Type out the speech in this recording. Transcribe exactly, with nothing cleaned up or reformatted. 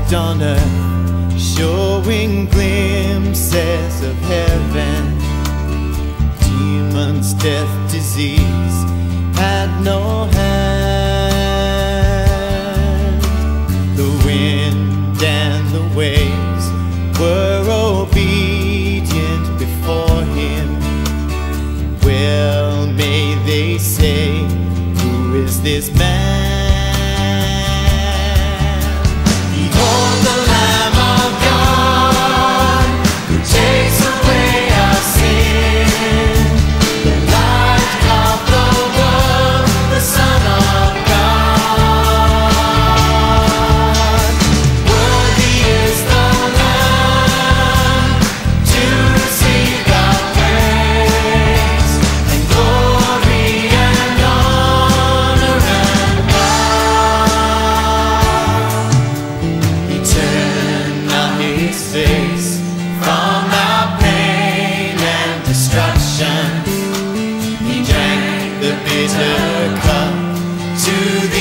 walked on earth, showing glimpses of heaven. Demons, death, disease had no hand. The wind and the waves were obedient before him. Well, may they say, who is this man? Behold the Lamb of God, who takes away our sin. The light of the world, the Son of God. Worthy is the Lamb to receive our praise and glory and honor and power. He turned not his face from our pain and destruction. He drank the bitter cup to the